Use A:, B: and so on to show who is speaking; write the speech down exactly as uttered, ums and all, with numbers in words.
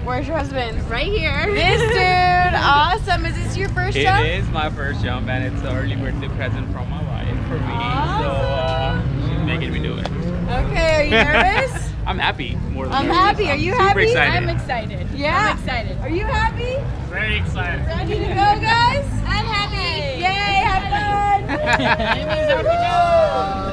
A: Where's your husband?
B: Right here.
A: This dude, awesome. Is this your first jump?
C: It is my first jump, and it's an early birthday present from my wife for me.
A: Awesome.
C: So uh, she's making me do it.
A: Okay, are you nervous?
C: I'm happy. More than
A: I'm
C: nervous.
A: happy. Are you
C: super
A: happy?
C: Excited.
B: I'm excited.
A: Yeah.
B: I'm excited.
A: Are you happy?
C: Very excited.
A: Ready to go, guys?
B: I'm happy.
A: Yay, have fun.
B: Anyways,